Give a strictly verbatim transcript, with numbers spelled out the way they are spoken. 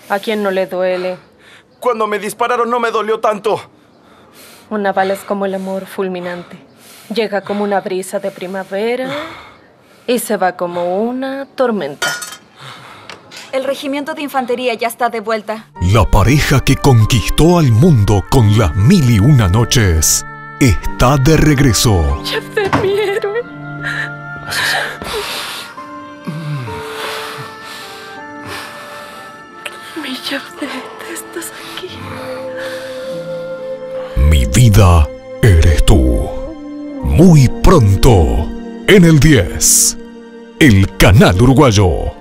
¿A quién no le duele? Cuando me dispararon no me dolió tanto. Una bala es como el amor fulminante. Llega como una brisa de primavera y se va como una tormenta. El regimiento de infantería ya está de vuelta. La pareja que conquistó al mundo con las mil y una noches está de regreso. Javed, mi héroe. Mi Javed, estás aquí. Mi vida eres tú. Muy pronto, en el diez, el canal uruguayo.